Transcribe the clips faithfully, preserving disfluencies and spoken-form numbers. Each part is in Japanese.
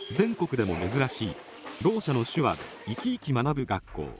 全国でも珍しいろう者の手話で生き生き学ぶ学校。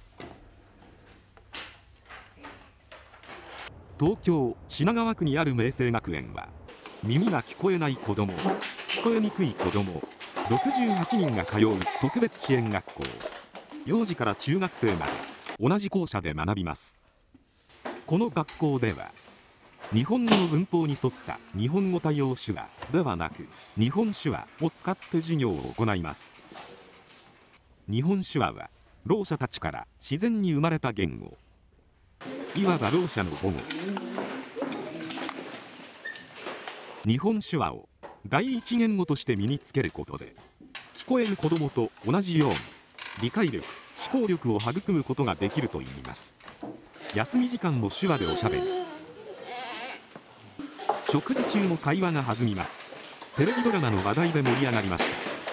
東京品川区にある明星学園は、耳が聞こえない子ども、聞こえにくい子どもろくじゅうはちにんが通う特別支援学校。幼児から中学生まで同じ校舎で学びます。この学校では日本語の文法に沿った日本語多用手話ではなく、日本手話を使って授業を行います。日本手話はろう者たちから自然に生まれた言語、いわばろう者の母語。日本手話を第一言語として身につけることで、聞こえる子どもと同じように理解力、思考力を育むことができるといいます。休み時間も手話でおしゃべり、食事中も会話が弾みます。テレビドラマの話題で盛り上がりました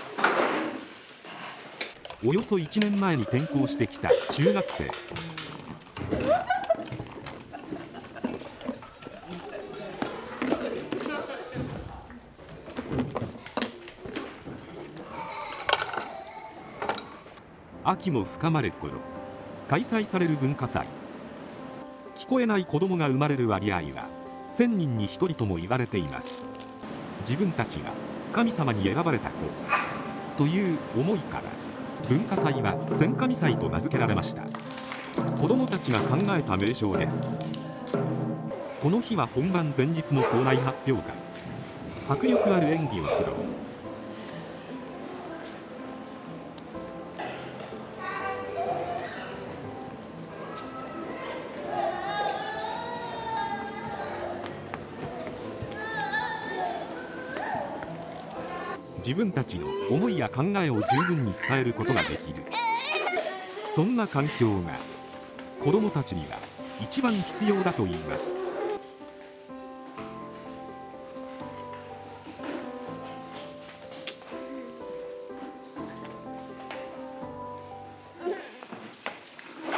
。およそいちねんまえに転校してきた中学生。秋も深まる頃、開催される文化祭。聞こえない子どもが生まれる割合はせんにんにひとりとも言われています。自分たちが神様に選ばれた子という思いから、文化祭は千神祭と名付けられました。子どもたちが考えた名称です。この日は本番前日の校内発表会。迫力ある演技を披露。自分たちの思いや考えを十分に伝えることができる、そんな環境が子どもたちには一番必要だといいます。